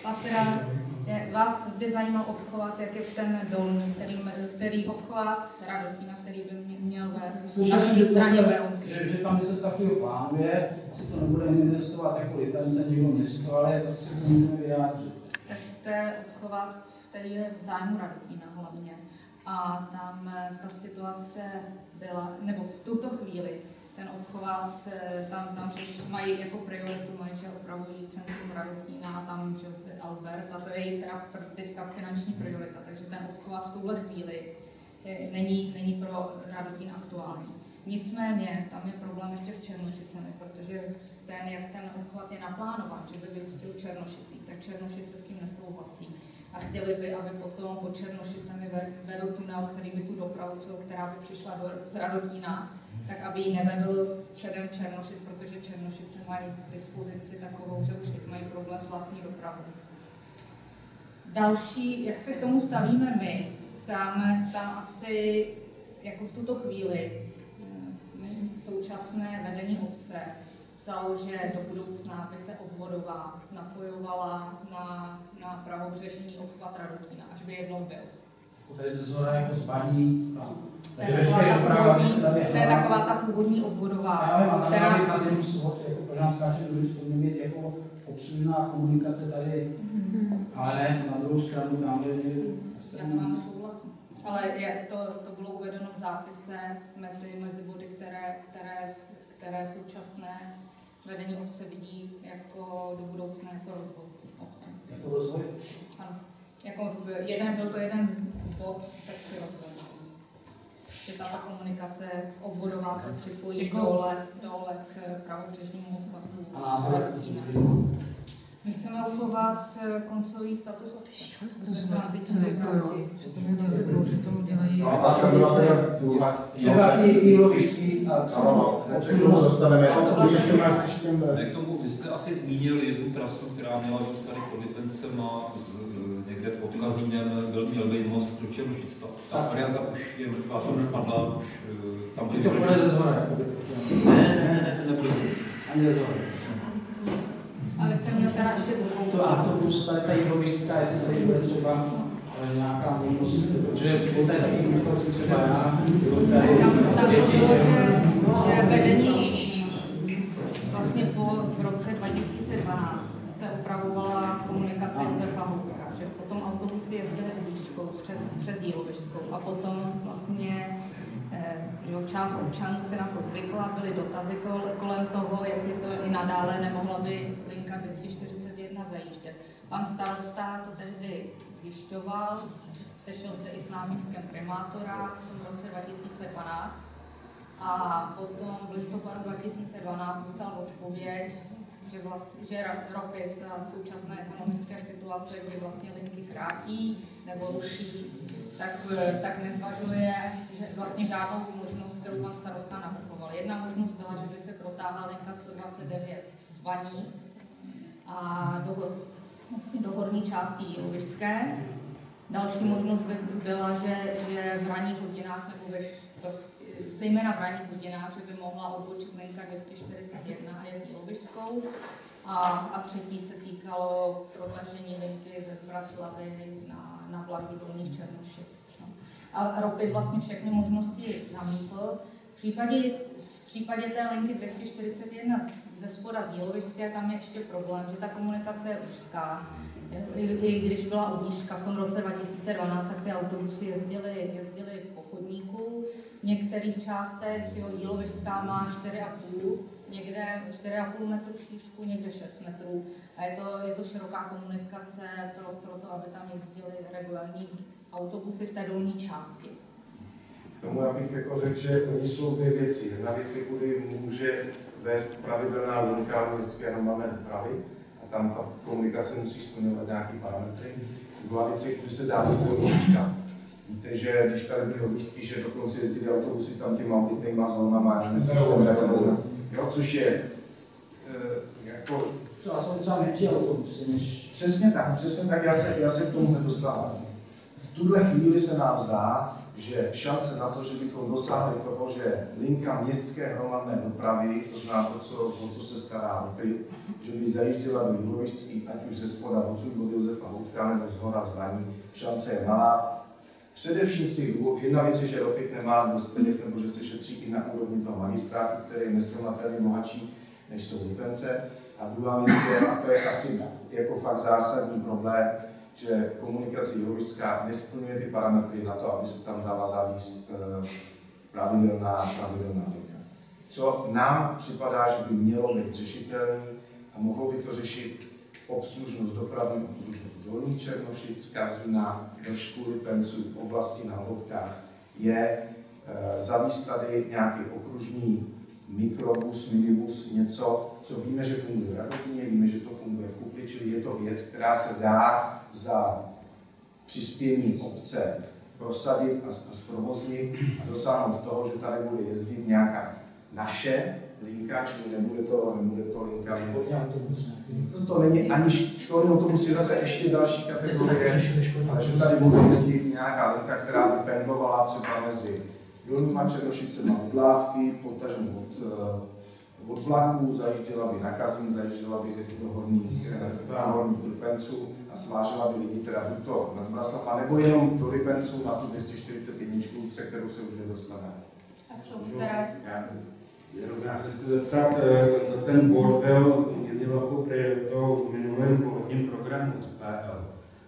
Vás by zajímal obchvat, jak je ten dolní, který obchvat Radotína, který by měl vést na straně že tam něco takového plánuje, asi to nebude investovat jako licence někdo město, ale asi se to můžeme vyjádřit. Tak to je obchvat, který je v zájmu Radotína hlavně. A tam ta situace byla, nebo v tuto chvíli, ten obchvat, tam mají jako prioritu, že opravují centrum Radotína a tam, že Albert, a to je jejich teďka finanční priorita, takže ten obchvat v tuhle chvíli není pro Radotín aktuální. Nicméně tam je problém ještě s Černošicemi, protože jak ten obchvat je naplánován, že by vyústil v Černošicích, tak Černošice s tím nesouhlasí. A chtěli by, aby potom pod Černošicemi vedl tunel, který by tu dopravu, která by přišla z Radotína, tak aby ji nevedl středem Černošic, protože Černošice mají k dispozici takovou, že už teď mají problém s vlastní dopravou. Další, jak se k tomu stavíme my, tam asi jako v tuto chvíli současné vedení obce psalo, že do budoucna by se obvodová napojovala na pravobřežní obchvat Radotína, až by jednou byl. Tady ze zhora jako zbaní, to je taková ta původní obvodová, která by tady pořád skáče, že to měl být jako obslužná komunikace tady, ale ne na druhou stranu tam, kde já s vámi souhlasím. Ale to bylo uvedeno v zápise mezi body, které současné vedení obce vidí jako do budoucna jako rozvoj obce. Jako rozvoj? Ano. Byl to jeden bod sekci rozvoje. Že ta komunikace obvodová se připojí dole k pravobřežnímu obchvatu. My chceme uchovat koncový status obce. Vy jste asi zmínil jednu trasu, která měla být tady pod Lipencema, někde pod Kazínem, měl být most do Černošic. Ta varianta už je mrtvá, to už padla, už tam byly... To bude ze zhora, Ne, nebude. Ani ze zhora. Ale jste měl teda ještě druhou. To autobus, tady ta jihoviská, jestli tady bude třeba nějaká možnost, protože to je taky možnost třeba já, tam bylo, že vedení vlastně v roce 2012 se upravovala komunikace Josefa Houtka, že potom autobusy jezdily Výškou přes Jílovišskou a potom vlastně část občanů se na to zvykla, byly dotazy kolem toho, jestli to i nadále nemohla by linka 241 zajíždět. Pan starosta to tehdy zjišťoval, sešel se i s náměstkem primátora v roce 2012 a potom v listopadu 2012 dostal odpověď, že Ropit za současné ekonomické situace, kdy vlastně linky krátí nebo ruší, tak nezvažuje že vlastně žádnou možnost, kterou pan starosta navrhoval. Jedna možnost byla, že by se protáhla linka 129 z Baní a do horní části Jílovišské. Další možnost by byla, že v ranních hodinách nebo zejména v ranních hodinách, že by mohla odbočit linka 241 a jet Jílovišskou. A třetí se týkalo protažení linky ze Vraslavy na vlak do Dolních Černošic. A Ropit vlastně všechny možnosti zamítl. V případě té linky 241 ze spoda z Jílovišské tam je ještě problém, že ta komunikace je úzká. I když byla objížďka v tom roce 2012, tak ty autobusy jezdily po chodníku. V některých částech Jílovišská má 4,5, někde 4,5 metru šířku, někde 6 metrů. A je to široká komunikace pro to, aby tam jezdily regulární autobusy v té dolní části. K tomu já bych jako řekl, že oni jsou dvě věci. Jedna věc je, kudy může vést pravidelná linka městské hromadné dopravy a tam ta komunikace musí splňovat nějaké parametry. Druhá věc je, kudy se dá jít objížďka. Víte, že když tady byly objížďky, že dokonce jezdili autobusy tam těma obytnýma zónama, což je jako... Třeba menší autobusy než... Přesně tak, já se k tomu nedostávám. V tuhle chvíli se nám zdá, že šance na to, že bychom dosáhli toho, že linka městské hromadné dopravy, to znamená to, o co se stará OPI, že by zajížděla do Jílovišský, ať už ze spoda odsud od Josefa Houtka nebo z hora z Baní, šance je malá. Především z těch důvodů, jedna věc je, že OPI nemá dost peněz, nebo že se šetří i na úrovni toho magistrátu, který je nesrovnatelně bohatší, než jsou Lipence. A druhá věc je, a to je asi jako fakt zásadní problém, že komunikace Jílovišská nesplňuje ty parametry na to, aby se tam dala zavést pravidelná linka. Co nám připadá, že by mělo být řešitelný a mohlo by to řešit obslužnost, dopravní obslužnost Dolních Černošic, Kazína, Držku, Lipenců, oblasti na Lhotkách, je zavést tady nějaký okružní mikrobus, minibus, něco, co víme, že funguje v Radotíně, víme, že to funguje v Kupli, čili je to věc, která se dá za přispění obce prosadit a zprovoznit a dosáhnout toho, že tady bude jezdit nějaká naše linka, čili nebude to linka. Školní autobus. To není ani školní autobus, je zase ještě další kategorie, ale že tady bude jezdit nějaká linka, která by pendlovala třeba mezi Dolníma Černošicema od Lávky, potažmo od vlaků, zajížděla by na Kazín, zajížděla by do horních Lipenců a svážela by lidi teda buď to na Zbraslav, nebo jenom do Lipenců na tu 241, se kterou se už nedostane. Já se chci zeptat, ten bod byl měli velkou prioritou v minulém volebním programu PL.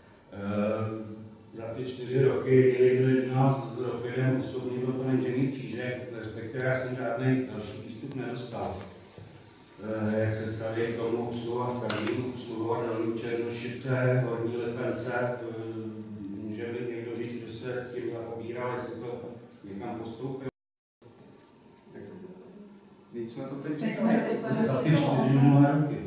Za ty 4 roky jedna z firm osobně byl pan inženýr Čížek, respektive já jsem žádný další výstup nedostal. Jak se staví k tomu obsluhovat první obsluhovat Dolní Černošice, Horní Lipence, může být někdo říct, kdo se s tím zaobíral, jestli to někam postoupil? Víc jsme to teď říkali. Za ty 4 minulé roky.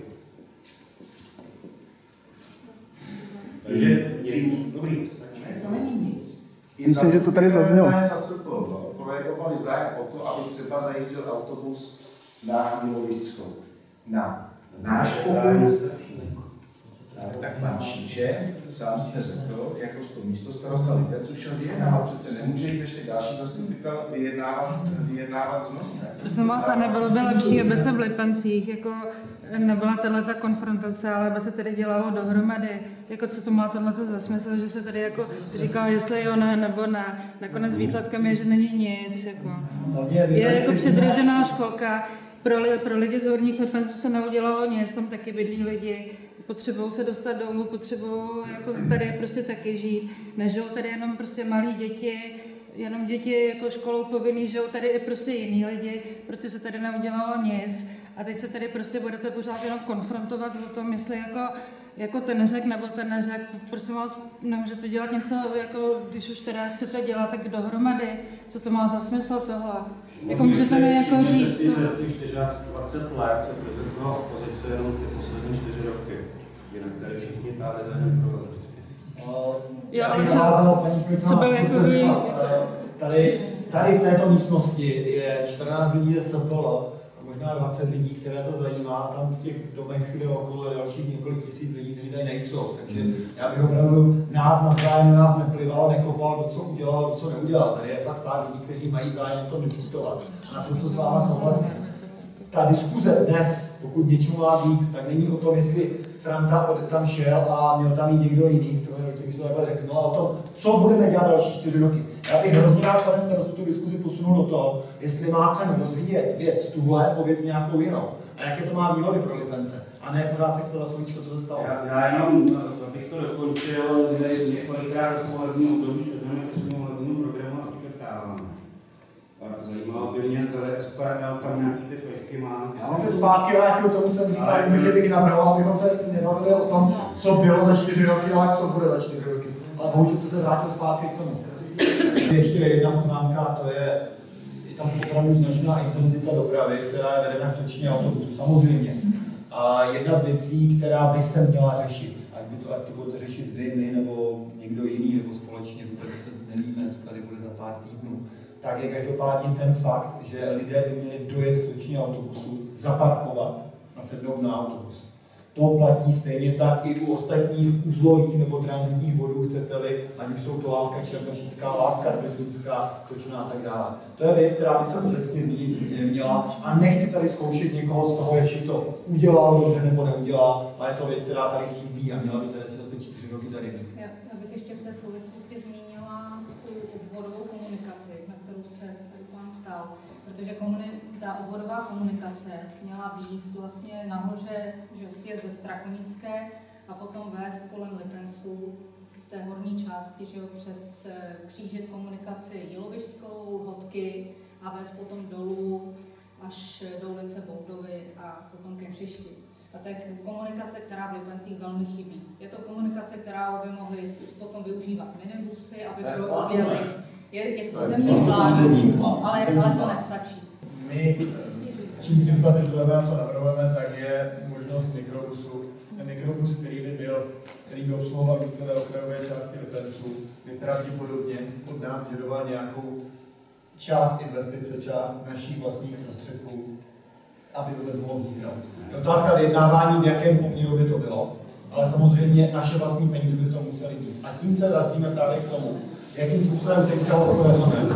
Takže nic. Dobrý. Ne, to není nic. Myslím, že to tady zaznělo. Zase to projevovali zájem o to, aby třeba zajížděl autobus na Jílovišskou. Na náš pohled, tak pan Čížek sám jste řekl, jako to místo starosta Lipenců šel vyjednávat, přece nemůže jít ještě další zastupitel vyjednávat znovu. Prosím vás, a nebylo by lepší, aby se v Lipencích jako nebyla tato konfrontace, ale aby se tady dělalo dohromady, jako co to má tohleto za smysl, že se tady jako říká, jestli jo, ne, nebo ne. Nakonec výsledkem je, že není nic. Jako. Je jako předražená školka. Pro lidi z Horních Lipenců se neudělalo nic, tam taky bydlí lidi, potřebují se dostat dolů, potřebují jako tady prostě taky žít. Nežijou tady jenom prostě malí děti, jenom děti jako školou povinný, žijou tady i prostě jiní lidi, protože se tady neudělalo nic. A teď se tady prostě budete pořád jenom konfrontovat o tom, jestli jako ten řek nebo ten neřek. Prosím vás, nemůžete dělat něco, jako když už teda chcete dělat, tak dohromady. Co to má za smysl tohle? Jako můžete mi jako říct to? Těch 20 let se prezentovala opozice jenom ty poslední 4 roky. Jinak tady všichni táhli za jeden provaz. Jo, ale co byl jako Tady v této místnosti je 14 lidí ze SPL, možná 20 lidí, které to zajímá, tam v těch domech všude okolo dalších několik tisíc lidí, kteří tady nejsou. Takže já bych opravdu nás navzájem nás neplival, nekopal, kdo co udělal, kdo co neudělal. Tady je fakt pár lidí, kteří mají zájem o tom diskutovat. Naprosto s váma souhlasím. Ta diskuze dnes, pokud něčemu má být, tak není o tom, jestli Franta tam šel a měl tam jít někdo jiný, z toho bych to takhle řekl, ale o tom, co budeme dělat další 4 roky. Já bych hrozně rád, pane starostu, tu diskuzi posunul do toho, jestli má cenu rozvíjet věc tuhle nebo věc nějakou jinou. A jaké to má výhody pro Lipence. A ne pořád se chtěla slovíčko, co se stalo. Já jenom, abych to dokončil, několikrát do volebního období se znamená ke svému volebnímu programu a odkrtáváme. Zajímalo by mě, zda SPL tam nějaký ty flešky má. Já se zpátky vrátil k tomu, co jsem říkal, že bych navrhoval, abychom se nebavili o tom, co bylo za 4 roky, ale co bude za 4 roky. Ale bohužel se vrátil zpátky k tomu. Ještě jedna poznámka, to je tam opravdu značná intenzita dopravy, která je vedena k točně autobusu, samozřejmě. A jedna z věcí, která by se měla řešit, ať to budete řešit vy, my, nebo někdo jiný, nebo společně, vůbec se nevíme, co tady bude za pár týdnů, tak je každopádně ten fakt, že lidé by měli dojet k točně autobusu, zaparkovat a sednout na autobus. To platí stejně tak i u ostatních uzlových nebo tranzitních bodů, chcete-li, ať už jsou to Lávka Černošická, Lávka Drbínská, Točná a tak dále. To je věc, která by se obecně změnit měla a nechci tady zkoušet někoho z toho, jestli to udělal dobře nebo neudělal, ale je to věc, která tady chybí a měla by tady za ty 4 roky tady být. Já bych ještě v té souvislosti zmínila tu obvodovou komunikaci, na kterou se tady pán ptal, protože ta obvodová komunikace měla vést vlastně nahoře, že sjezd ze Strakonické a potom vést kolem Lipenců z té horní části, že přes křížit komunikaci Jilovišskou, Hodky a vést potom dolů až do ulice Boudovy a potom ke hřišti. A to je komunikace, která v Lipencích velmi chybí. Je to komunikace, která by mohly potom využívat minibusy, aby proběhly. Je v územním plánu, ale to nestačí. My, s čím sympatizujeme a co navrhujeme, tak je možnost mikrobusu. Ten mikrobus, který by obsluhoval některé okrajové části Lipenců, by pravděpodobně od nás vyžadoval nějakou část investice, část našich vlastních prostředků, aby to mohlo vzniknout. Je otázka vyjednávání, v jakém poměru by to bylo, ale samozřejmě naše vlastní peníze by v tom musely být. A tím se vracíme právě k tomu, jakým způsobem teďka hospodaříme.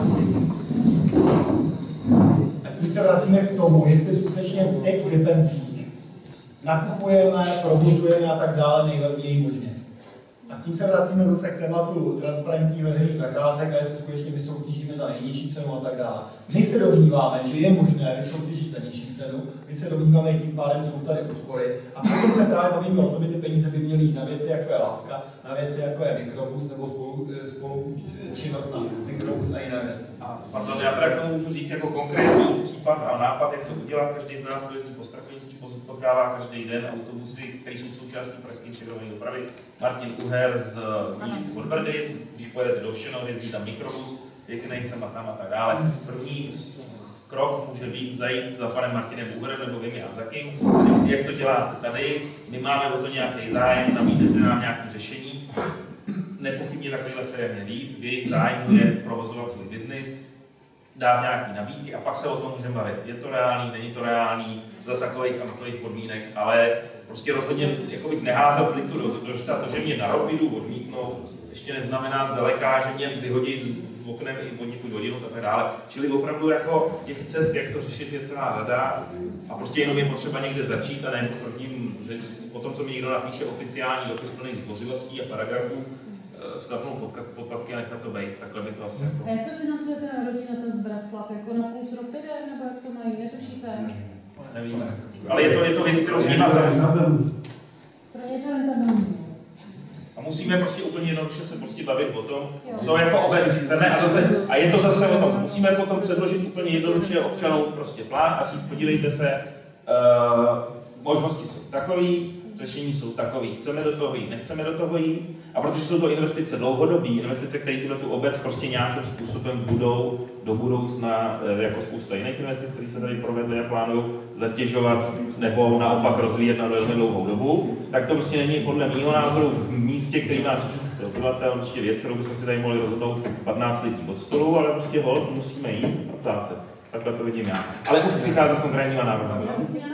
A tím se vracíme k tomu, jestli skutečně teď v Lipencích nakupujeme, provozujeme a tak dále nejlevněji možně. A tím se vracíme zase k tématu transparentních veřejných zakázek a jestli skutečně vysoutěžíme za nejnižší cenu a tak dále. My se domníváme, že je možné vysoutěžit za nižší cenu, my se domníváme, že tím pádem jsou tady úspory. A potom se právě bavíme o tom, že ty peníze by měly jít na věci, jako je Lávka, na věci, jako je mikrobus nebo spolučinnost na mikrobus a jiné věci. Pardon, já teda k tomu můžu říct jako konkrétní případ a nápad, jak to udělat. Každý z nás, kdo jezdí po Strakonický, potkává každý den autobusy, které jsou součástí pražské integrované dopravy. Martin Uher z Nížku od Brdy, když pojedete do Všenov, jezdí tam mikrobus, pěkný sem a tam a tak dále. První krok může být zajít za panem Martinem Uherem nebo vím já za kým, říct, jak to děláte tady, my máme o to nějaký zájem, nabídnete nám nějaké řešení. Nepochybně takovýhle firmě víc, v jejich zájmu je provozovat svůj biznis, dát nějaké nabídky a pak se o tom můžeme bavit. Je to reálný, není to reálný, za takových a takových podmínek, ale prostě rozhodně jako bych neházel flintu do žita. To, že mě na Ropidu odmítnou, ještě neznamená zdaleka, že mě vyhodí v oknem i podniku hodinu a tak dále. Čili opravdu jako těch cest, jak to řešit, je celá řada a prostě jenom je potřeba někde začít a ne po tom, co mi někdo napíše oficiální dopis plný zdvořilostí a paragrafů, sklapnout podpatky a nechat to být. Takhle by to asi jako... A jak to financujete na rodina, to z Braslav? Jako na půl Ropide, nebo jak to mají? Netušíte? Nevíme. Ale je to věc, kterou s nima se... Pro ně to rentabilní. A musíme prostě úplně jednoduše se prostě bavit o tom, co jako obec chceme a je to zase o tom. Musíme potom předložit úplně jednoduše občanům prostě plán a říct, podívejte se, možnosti jsou takový, řešení jsou takový, chceme do toho jít, nechceme do toho jít. A protože jsou to investice dlouhodobé, investice, které tu obec prostě nějakým způsobem budou do budoucna, jako spousta jiných investic, které se tady provedly a plánují zatěžovat nebo naopak rozvíjet na velmi dlouhou dobu, tak to prostě není podle mého názoru v místě, který má 30 000 obyvatel, prostě věc, kterou bychom si tady mohli rozhodnout 15 lidí od stolu, ale prostě musíme jít a ptát se. Takhle to vidím já. Ale už přichází s konkrétníma návrhy.